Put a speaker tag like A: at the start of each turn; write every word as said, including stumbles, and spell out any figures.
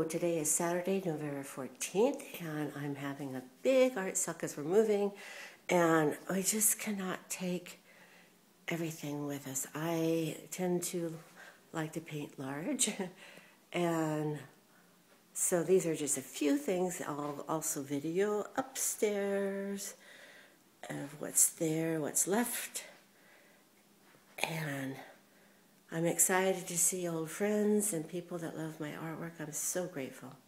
A: today is Saturday, November fourteenth, and I'm having a big art sale because we're moving, and I just cannot take everything with us. I tend to like to paint large, and so these are just a few things. I'll also video upstairs of what's there, what's left, and I'm excited to see old friends and people that love my artwork. I'm so grateful.